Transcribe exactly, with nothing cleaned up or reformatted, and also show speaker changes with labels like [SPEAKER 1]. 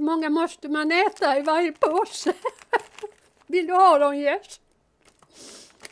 [SPEAKER 1] många måste man äta i varje påse? Vill du ha dem, Jess?